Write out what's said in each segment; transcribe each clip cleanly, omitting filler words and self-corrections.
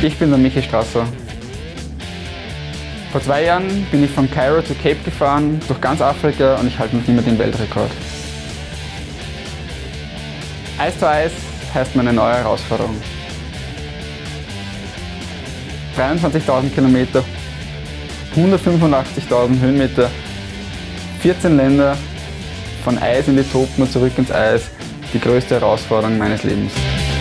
Ich bin der Michi Strasser. Vor 2 Jahren bin ich von Kairo zu Cape gefahren, durch ganz Afrika, und ich halte noch immer den Weltrekord. Ice to Ice heißt meine neue Herausforderung. 23.000 Kilometer, 185.000 Höhenmeter, 14 Länder, von Eis in die Tropen und zurück ins Eis, die größte Herausforderung meines Lebens.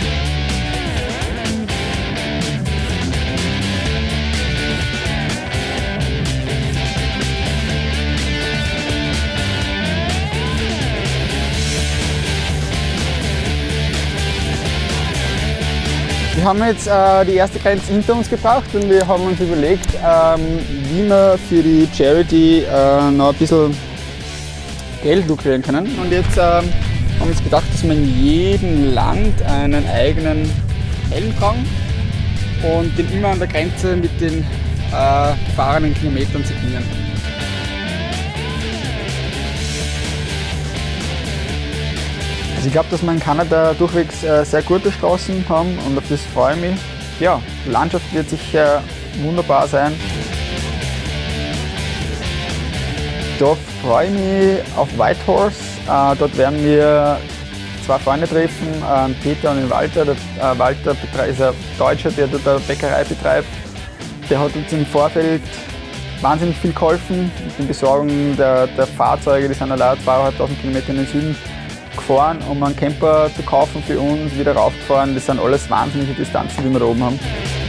Wir haben jetzt die erste Grenze hinter uns gebracht und wir haben uns überlegt, wie wir für die Charity noch ein bisschen Geld lukrieren können. Und jetzt haben wir uns gedacht, dass wir in jedem Land einen eigenen Helm tragen und den immer an der Grenze mit den gefahrenen Kilometern signieren. Also ich glaube, dass wir in Kanada durchwegs sehr gute Straßen haben und auf das freue ich mich. Ja, die Landschaft wird sicher wunderbar sein. Da freue ich mich auf Whitehorse. Dort werden wir 2 Freunde treffen, Peter und den Walter. Der Walter ist ein Deutscher, der dort eine Bäckerei betreibt. Der hat uns im Vorfeld wahnsinnig viel geholfen mit der Besorgung der Fahrzeuge. Die sind allein 2.500 Kilometer in den Süden gefahren, um einen Camper zu kaufen für uns, wieder raufgefahren. Das sind alles wahnsinnige Distanzen, die wir da oben haben.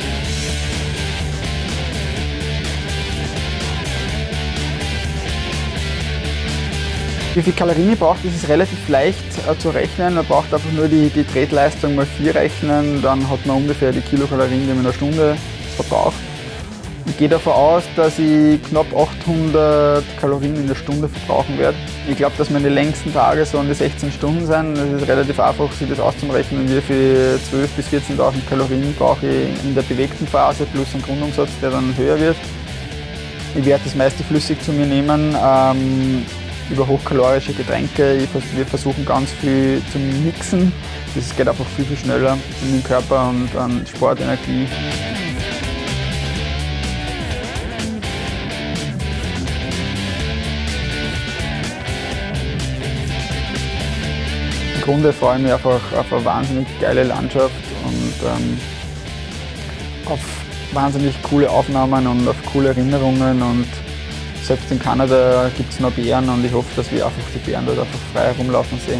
Wie viel Kalorien ihr braucht, das ist relativ leicht zu rechnen. Man braucht einfach nur die Tretleistung mal 4 rechnen, dann hat man ungefähr die Kilokalorien, die man in einer Stunde verbraucht. Ich gehe davon aus, dass ich knapp 800 Kalorien in der Stunde verbrauchen werde. Ich glaube, dass meine längsten Tage so an die 16 Stunden sind. Es ist relativ einfach, sich das auszurechnen, wie viel 12.000 bis 14.000 Kalorien brauche ich in der bewegten Phase plus einen Grundumsatz, der dann höher wird. Ich werde das meiste flüssig zu mir nehmen, über hochkalorische Getränke. Wir versuchen ganz viel zu mixen. Das geht einfach viel schneller in den Körper und an Sportenergie. Im Grunde freue ich mich einfach auf eine wahnsinnig geile Landschaft und auf wahnsinnig coole Aufnahmen und auf coole Erinnerungen. Und selbst in Kanada gibt es noch Bären und ich hoffe, dass wir einfach die Bären dort einfach frei herumlaufen sehen.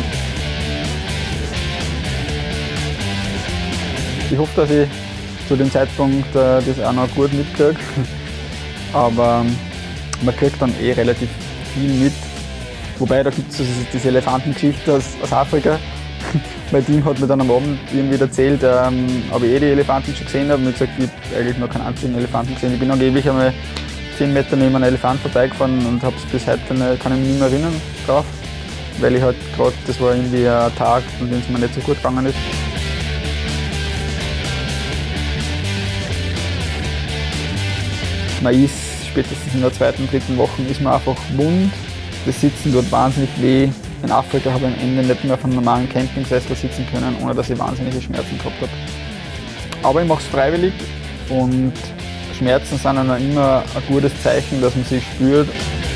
Ich hoffe, dass ich zu dem Zeitpunkt das auch noch gut mitkriege, aber man kriegt dann eh relativ viel mit. Wobei, da gibt es diese Elefantengeschichte aus Afrika. Mein Team hat mir dann am Abend irgendwie erzählt, ob ich die Elefanten schon gesehen habe. Und ich habe gesagt, ich habe eigentlich noch keinen einzigen Elefanten gesehen. Ich bin angeblich einmal 10 Meter neben einem Elefant vorbeigefahren und habe es bis heute kann ich mich nicht mehr erinnern drauf. Weil ich halt gerade, das war irgendwie ein Tag, an dem es mir nicht so gut gegangen ist. Man ist spätestens in der 2., 3. Woche ist man einfach wund. Das Sitzen tut wahnsinnig weh. In Afrika habe ich am Ende nicht mehr auf einem normalen Campingsessel sitzen können, ohne dass ich wahnsinnige Schmerzen gehabt habe. Aber ich mache es freiwillig und Schmerzen sind dann immer ein gutes Zeichen, dass man sie spürt.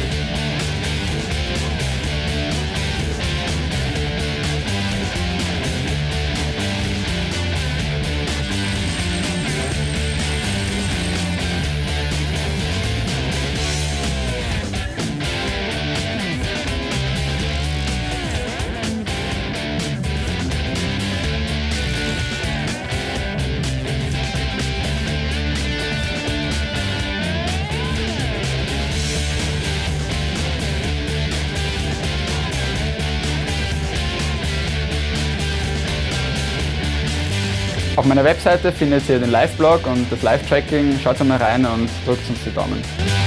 Auf meiner Webseite findet ihr den Live-Blog und das Live-Tracking. Schaut einmal rein und drückt uns die Daumen.